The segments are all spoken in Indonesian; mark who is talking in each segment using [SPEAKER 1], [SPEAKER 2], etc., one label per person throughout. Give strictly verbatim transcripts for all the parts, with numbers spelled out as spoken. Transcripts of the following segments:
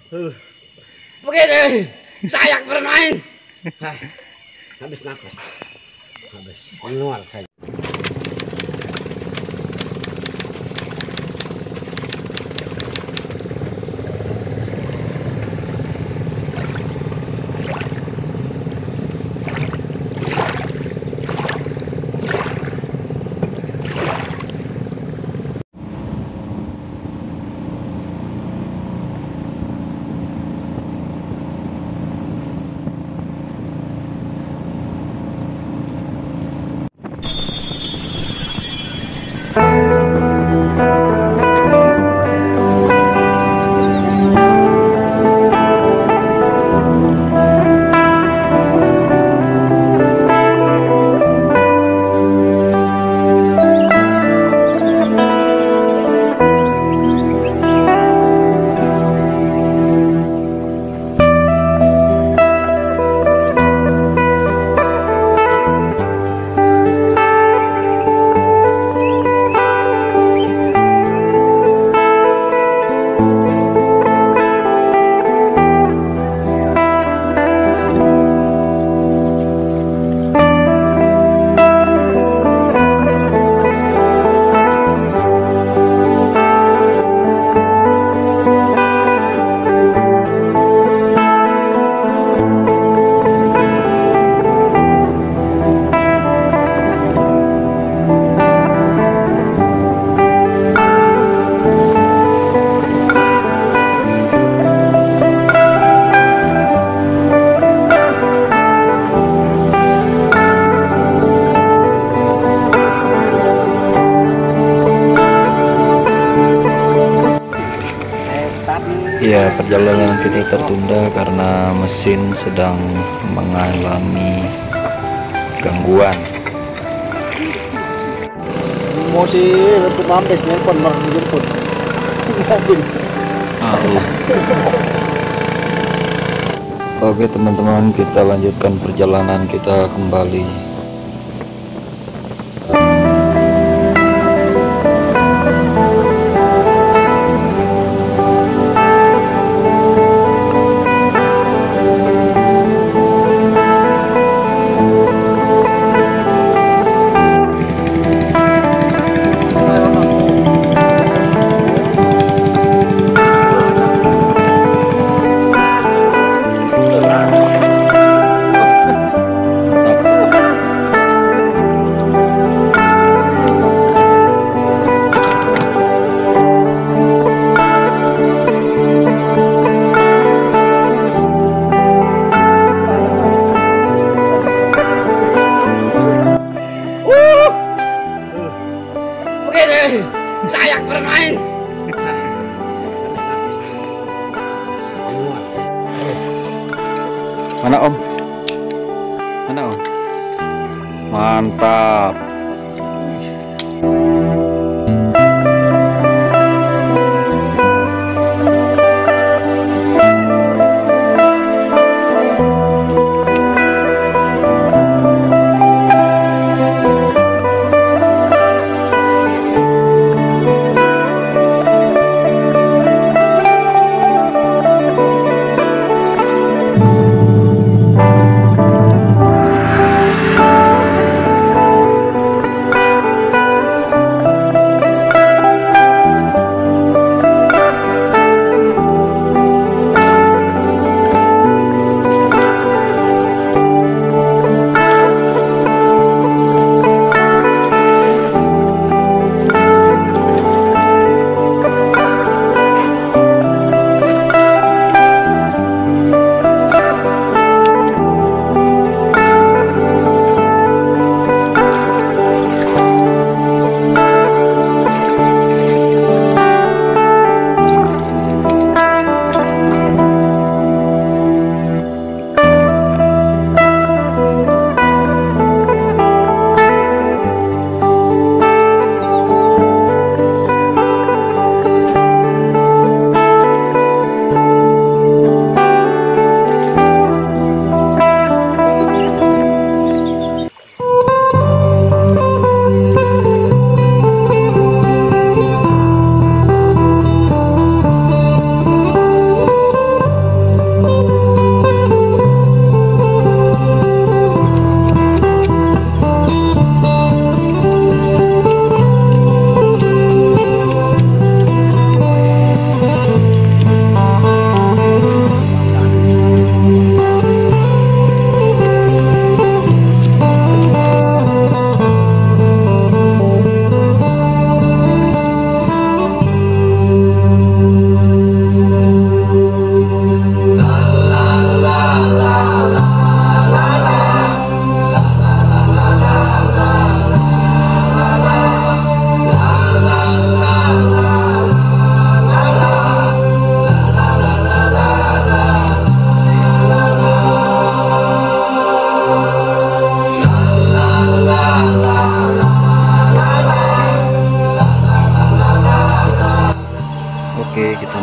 [SPEAKER 1] Uh, begini, layak bermain. Hai, habis nafas, habis menguar saja.
[SPEAKER 2] Ya, perjalanan kita tertunda karena mesin sedang mengalami gangguan.
[SPEAKER 1] Mau si untuk mampes nelpon mau dijemput.
[SPEAKER 2] Oke teman-teman, kita lanjutkan perjalanan kita kembali.
[SPEAKER 1] Layak bermain.
[SPEAKER 2] Mana Om? Mana Om? Mantap.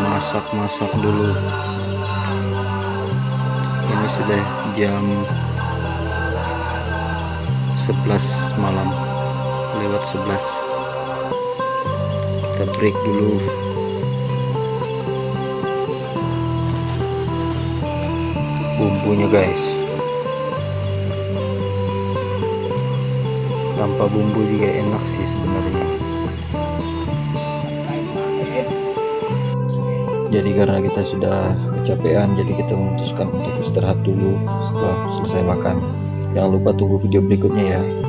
[SPEAKER 2] masak-masak dulu. Ini sudah jam sebelas malam, lewat sebelas. Kita break dulu. Bumbunya guys, tanpa bumbu juga enak sih sebenarnya. Jadi karena kita sudah kecapean, jadi kita memutuskan untuk istirahat dulu setelah selesai makan. Jangan lupa tunggu video berikutnya ya.